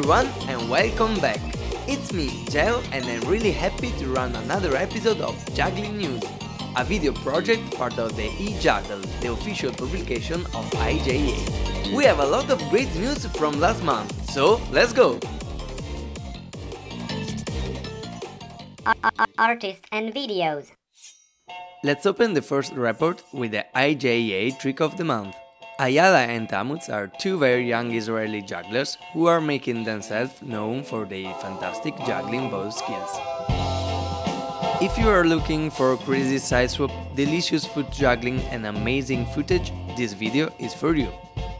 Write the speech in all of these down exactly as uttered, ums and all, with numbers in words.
everyone and welcome back! It's me, Geo, and I'm really happy to run another episode of Juggling News, a video project part of the eJuggle, the official publication of I J A. We have a lot of great news from last month, so let's go! Artists and videos. Let's open the first report with the I J A Trick of the Month. Ayala and Tamuz are two very young Israeli jugglers who are making themselves known for their fantastic juggling ball skills. If you are looking for crazy side swap, delicious foot juggling and amazing footage, this video is for you.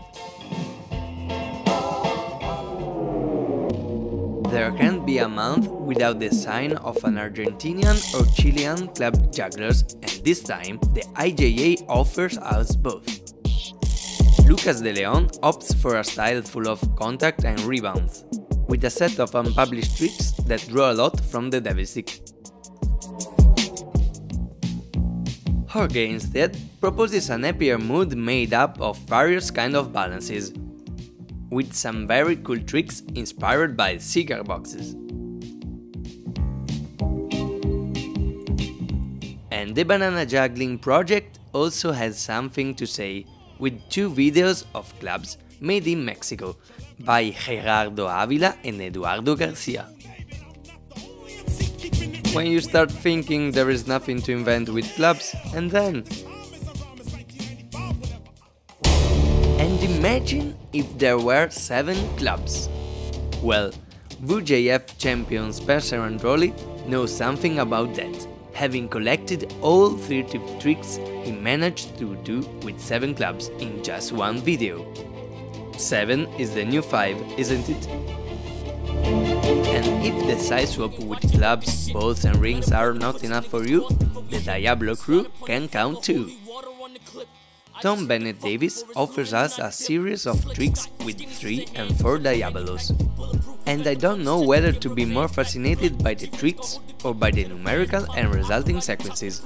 There can't be a month without the sign of an Argentinian or Chilean club jugglers, and this time the I J A offers us both. Lucas De Leon opts for a style full of contact and rebounds, with a set of unpublished tricks that draw a lot from the devil stick. Jorge instead proposes an happier mood made up of various kind of balances, with some very cool tricks inspired by cigar boxes. And the Banana Juggling project also has something to say, with two videos of clubs made in Mexico by Gerardo Avila and Eduardo Garcia. When you start thinking there is nothing to invent with clubs, and then... And imagine if there were seven clubs. Well, V J F champion Spencer Androli knows something about that. Having collected all thirty tricks he managed to do with seven clubs in just one video. seven is the new five, isn't it? And if the side swap with clubs, balls and rings are not enough for you, the Diablo crew can count too. Tom Bennett Davis offers us a series of tricks with three and four Diabolos. And I don't know whether to be more fascinated by the tricks or by the numerical and resulting sequences.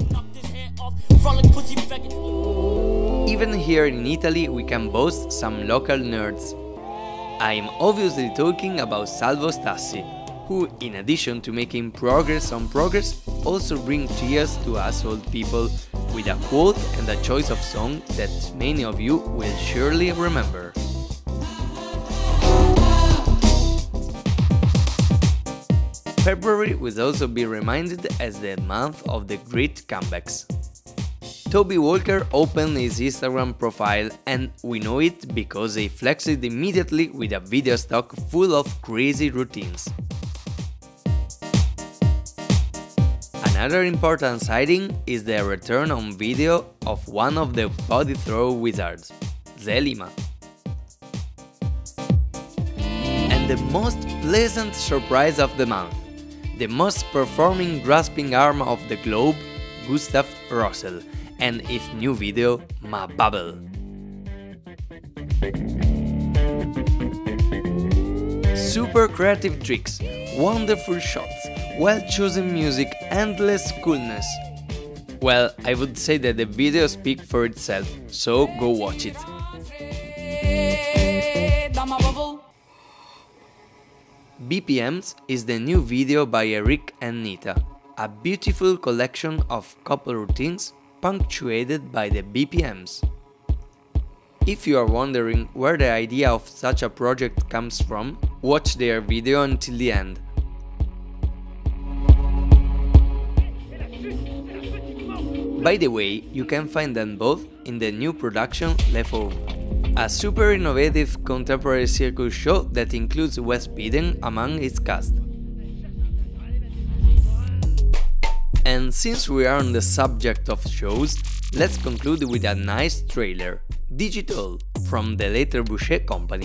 Even here in Italy we can boast some local nerds. I'm obviously talking about Salvo Stassi, who, in addition to making progress on progress, also bring tears to us old people with a quote and a choice of song that many of you will surely remember. February will also be reminded as the month of the great comebacks. Toby Walker opened his Instagram profile, and we know it because he flexed it immediately with a video stock full of crazy routines. Another important sighting is the return on video of one of the body throw wizards, Zé Lima. And the most pleasant surprise of the month, the most performing grasping arm of the globe, Gustav Russell, and his new video, Ma Bubble. Super creative tricks, wonderful shots, well-chosen music, endless coolness. Well, I would say that the video speaks for itself, so go watch it. B P Ms is the new video by Eric and Nita, a beautiful collection of couple routines punctuated by the B P Ms. If you are wondering where the idea of such a project comes from, watch their video until the end. By the way, you can find them both in the new production Le Fauve, a super innovative contemporary circus show that includes Wes Biden among its cast. And since we are on the subject of shows, let's conclude with a nice trailer, Digital, from the Le Boucher company.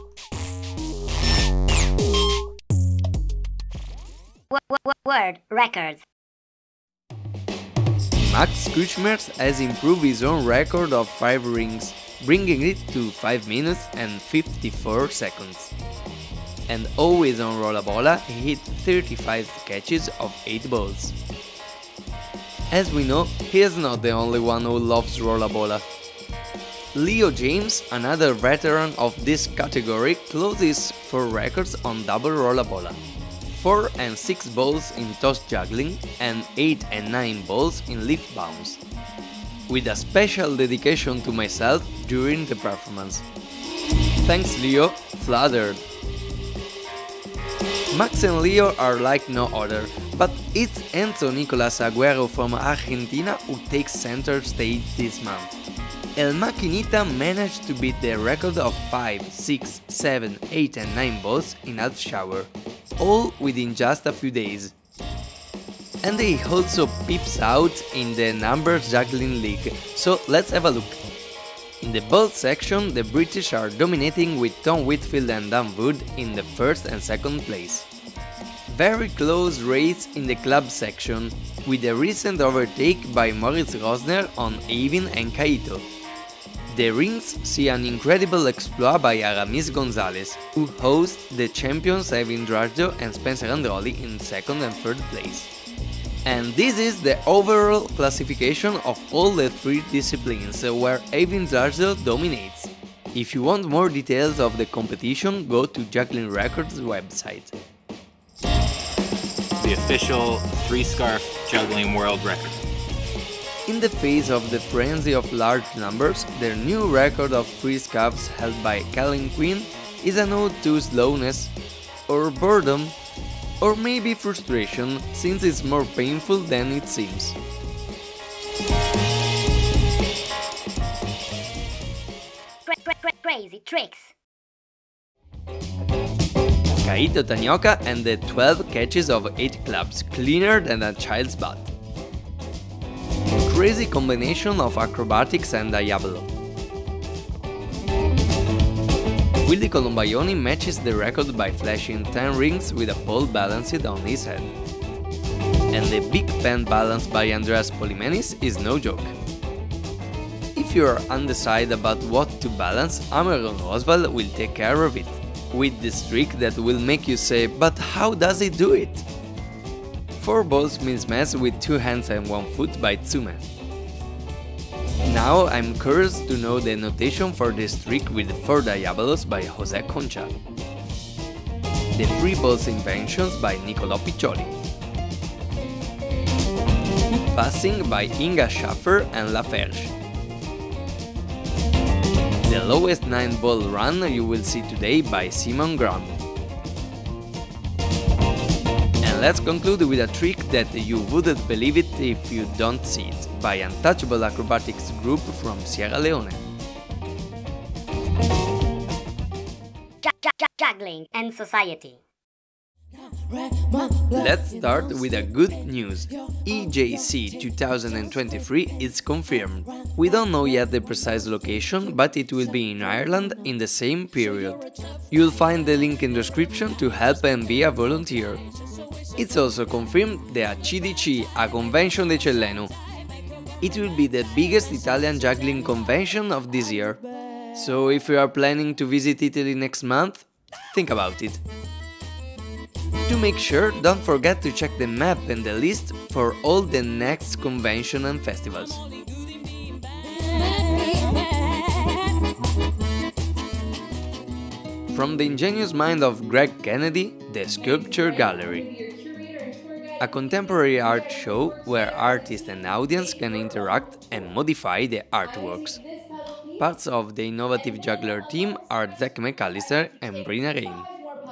Word Records. Max Kuchmers has improved his own record of five rings, bringing it to five minutes and fifty-four seconds. And always on Rollabola, he hit thirty-five catches of eight balls. As we know, he is not the only one who loves Rollabola. Leo James, another veteran of this category, closes four records on double rolla bola, four and six balls in toss juggling, and eight and nine balls in lift bounce, with a special dedication to myself during the performance. Thanks Leo, flattered. Max and Leo are like no other, but it's Enzo Nicolas Agüero from Argentina who takes center stage this month. El Maquinita managed to beat the record of five, six, seven, eight and nine balls in half shower, all within just a few days. And he also peeps out in the Numbers Juggling League, so let's have a look. In the ball section, the British are dominating with Tom Whitfield and Dan Wood in the first and second place. Very close race in the club section, with a recent overtake by Moritz Rosner on Evin and Kaito. The rings see an incredible exploit by Aramis Gonzalez, who hosts the champions Evin Dragjo and Spencer Androli in second and third place. And this is the overall classification of all the three disciplines, where Evin Dragjo dominates. If you want more details of the competition, go to Juggling Records website. The official three-scarf juggling world record. In the face of the frenzy of large numbers, their new record of three scarves held by Callan Quinn is an ode to slowness, or boredom, or maybe frustration, since it's more painful than it seems. Cra cra cra crazy tricks. Kaito Tanioka and the twelve catches of eight clubs, cleaner than a child's butt. Crazy combination of acrobatics and diabolo. Willy Colombaioni matches the record by flashing ten rings with a pole balanced on his head. And the big pen balance by Andreas Polymenis is no joke. If you are undecided about what to balance, Ameron Oswald will take care of it, with this trick that will make you say, but how does he do it? Four balls means mess with two hands and one foot by Tsume. Now I'm curious to know the notation for this trick with four diabolos by Jose Concha. The three balls inventions by Niccolò Piccioli. Passing by Inga Schaffer and Laferge. The lowest nine ball run you will see today by Simon Graham. And let's conclude with a trick that you wouldn't believe it if you don't see it, by Untouchable Acrobatics Group from Sierra Leone. Juggling and society. Let's start with a good news. E J C two thousand twenty-three is confirmed. We don't know yet the precise location, but it will be in Ireland in the same period. You'll find the link in the description to help and be a volunteer. It's also confirmed the A C D C, a Convention de Celleno. It will be the biggest Italian juggling convention of this year. So if you are planning to visit Italy next month, think about it. To make sure, don't forget to check the map and the list for all the next convention and festivals. From the ingenious mind of Greg Kennedy, the Sculpture Gallery. A contemporary art show where artists and audience can interact and modify the artworks. Parts of the innovative juggler team are Zach McAllister and Brina Rain.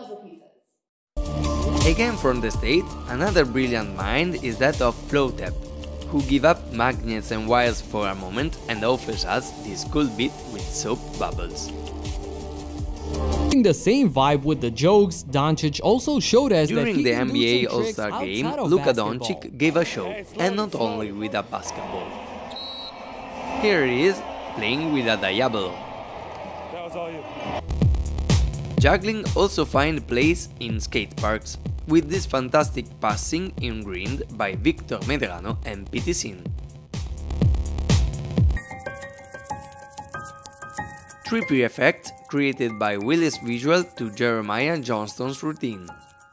Again from the States, another brilliant mind is that of Flowtap, who give up magnets and wires for a moment and offers us this cool beat with soap bubbles. The same vibe with the jokes, Doncic also showed us During that he the can N B A do some All-Star tricks game, outside of Luka basketball. Doncic gave a show, and not only with a basketball. Here he is, playing with a diabolo. That was all you. Juggling also find place in skate parks, with this fantastic passing in green by Victor Medrano and P T Sin. Trippy effect created by Willis Visual to Jeremiah Johnston's routine.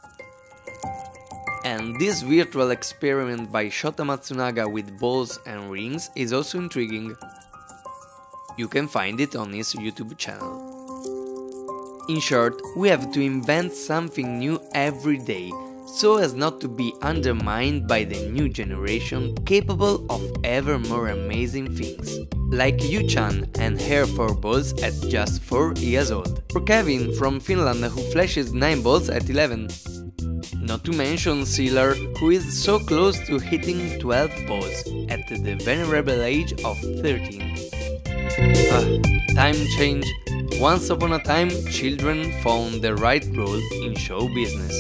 And this virtual experiment by Shota Matsunaga with balls and rings is also intriguing. You can find it on his YouTube channel. In short, we have to invent something new every day, so as not to be undermined by the new generation capable of ever more amazing things. Like Yu-chan and Hair four balls at just four years old. Or Kevin from Finland who flashes nine balls at eleven. Not to mention Sealer, who is so close to hitting twelve balls at the venerable age of thirteen. Ah, time change. Once upon a time, children found the right role in show business.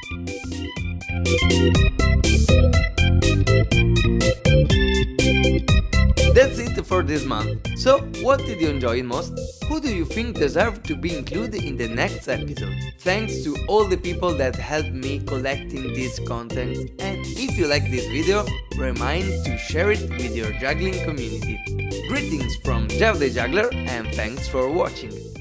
That's it for this month. So, what did you enjoy most? Who do you think deserves to be included in the next episode? Thanks to all the people that helped me collecting this content, and if you like this video, remind to share it with your juggling community. Greetings from Jeff the Juggler and thanks for watching.